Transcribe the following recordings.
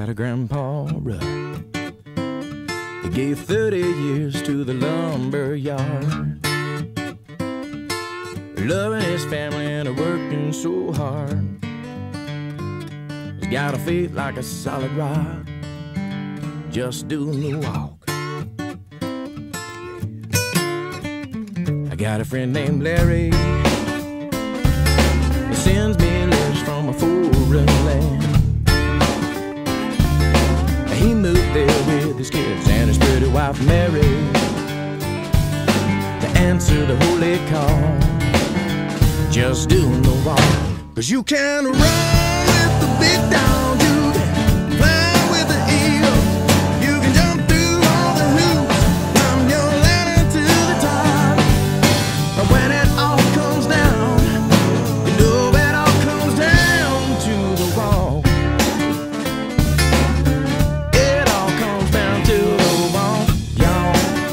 got a grandpa brother. He gave 30 years to the lumber yard, loving his family and working so hard. He's got a faith like a solid rock, just doing the walk. I got a friend named Larry. He sends me letters from a foreign land. He moved there with his kids and his pretty wife Mary to answer the holy call, just doing the walk. 'Cause you can run with the big dog, you can fly with the eagle, you can jump through all the hoops from your ladder to the top. But when it all comes down, you know it all comes down to the walk. It all comes down to the walk, y'all.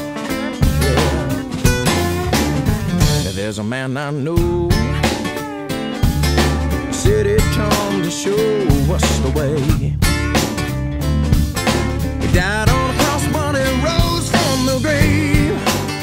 Yeah. There's a man I know said he'd come to show us the way. He died on a cross, but he rose from the grave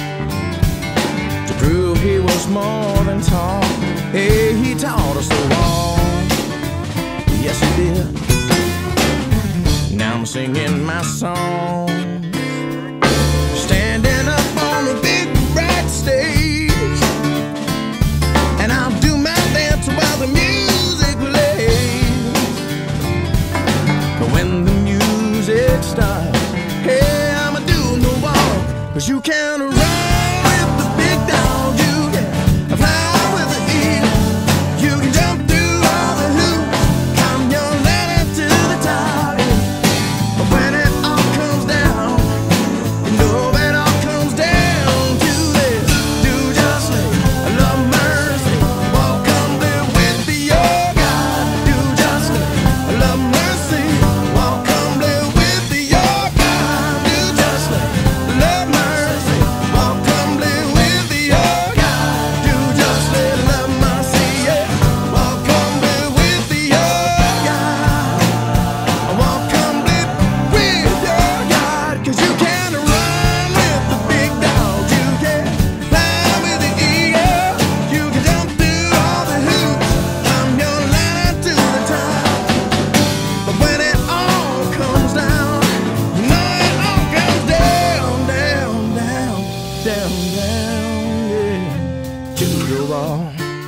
to prove he was more than tall. Hey, he taught us to walk, yes he did. Now I'm singing my song, standing up on the big bright stage, and I'll do my dance while the music plays. But when the music starts, hey, I'ma do the walk. 'Cause you can run with the big dog, you can fly with the eagle, you can jump through all the hoops, climb your ladder to the top. But when it all comes down, you know it all comes down to this. Do justly, love mercy, walk humbly with your God. Do justly, love mercy, walk humbly with your God. Do justly, love mercy, walk humbly with your God. Do justly, love mercy, yeah, walk humbly with your God. Walk humbly with your God. 'Cause you can run with the big dog, you can fly with the eagle, you can jump through all the hoops, climb your ladder to the top. But when it all comes down, you know it all comes down, down, down, down, down, yeah, to the wall,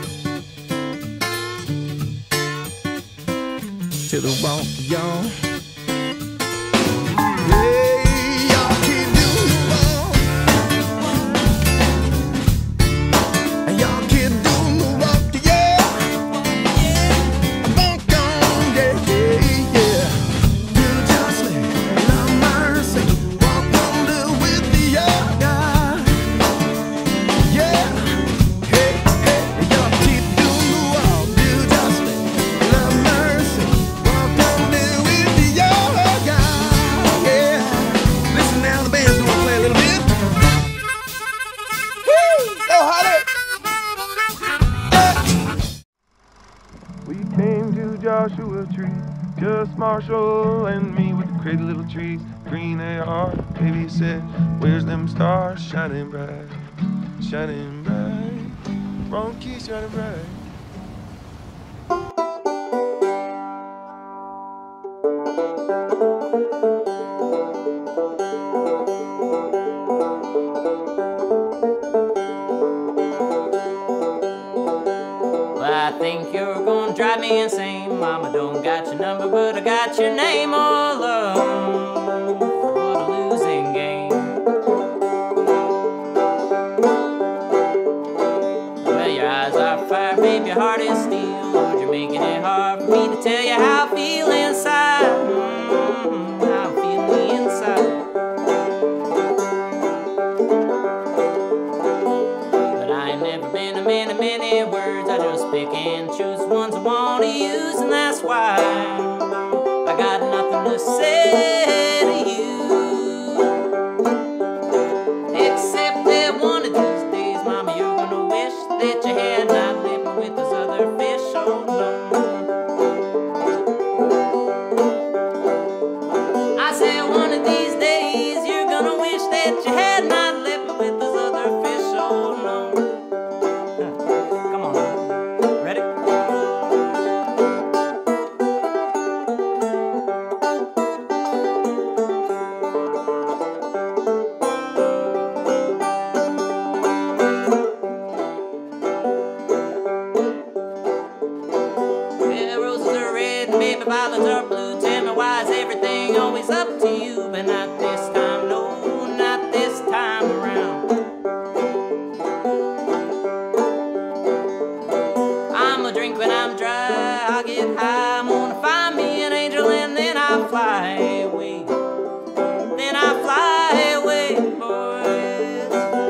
to the wall, y'all. Hey, y'all keep doing the walk, and y'all keep doing the walk, yeah. Walk on, yeah, yeah, yeah. Do justly, love mercy, walk humbly with your God. Yeah, hey, hey, y'all keep doing the walk. Do justly, love mercy, walk humbly with your God. Yeah. Listen now, the band's gonna play a little bit. Woo! Go Holly! We came to Joshua Tree, just Marshall and me with the crazy little trees, green AR. Baby said, where's them stars shining bright, shining bright, wrong key shining bright. Well, I think you're gonna drive me insane. Mama don't got your number, but I got your name all alone. What a losing game. Well, your eyes are fire, baby, your heart is steel. Lord, you're making it hard for me to tell you how I feel inside. How I feel inside. But I ain't never been a man of many words. I just pick and choose ones I want to use, and that's why I got nothing to say to you. Except that one of these days, mama, you're gonna wish that you had not lived with this other fish. Oh no. that you had not left me with this other fish. Oh no. Come on now. Ready? Yeah, roses are red and baby violets are blue. Tell me why is everything always up to you, but not this time, no, not this time around. I'm a drink when I'm dry, I get high, I'm gonna find me an angel and then I fly away. Then I fly away, boys.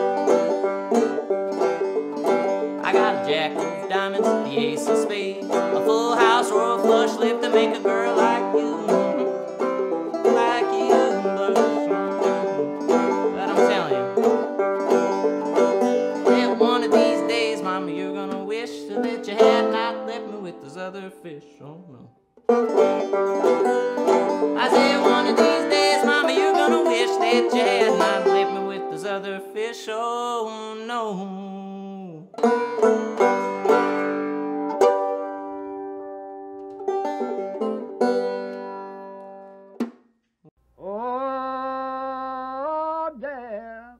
I got a jack of diamonds, the ace of spades, a full house, royal flush lift to make a girl like you. Like you, but I'm telling you, that one of these days, mama, you're gonna wish that you had not left me with those other fish. Oh no. I said one of these days, mama, you're gonna wish that you had not left me with those other fish. Oh no. Oh, death,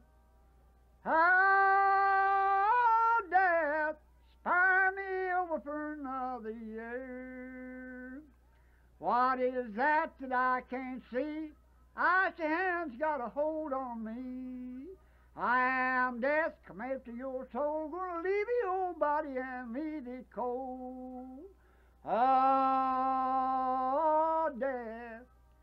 oh, death, spare me over for another year. What is that I can't see? Icy hands got a hold on me. I am death, come after your soul, gonna leave your body and leave it cold. Oh, death.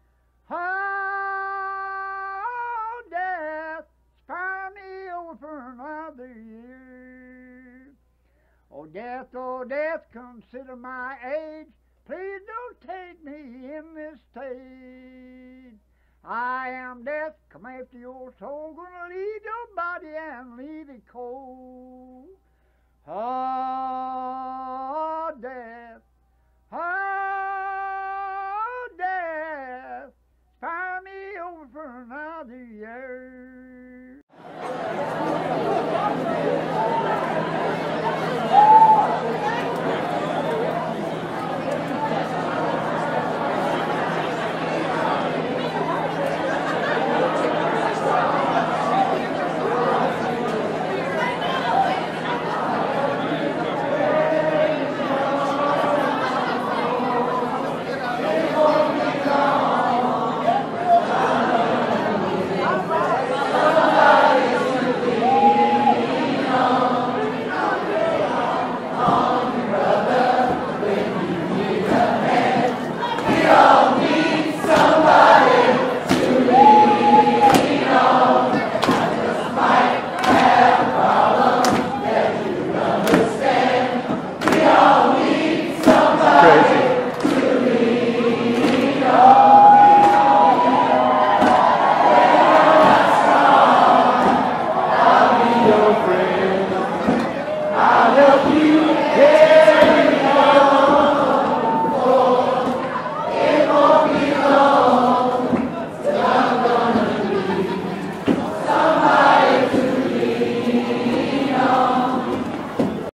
Oh, death, spare me over for another year. Oh, death, consider my age. Please don't take me in this state. I am death, come after your soul, gonna leave your body and leave it cold. Oh,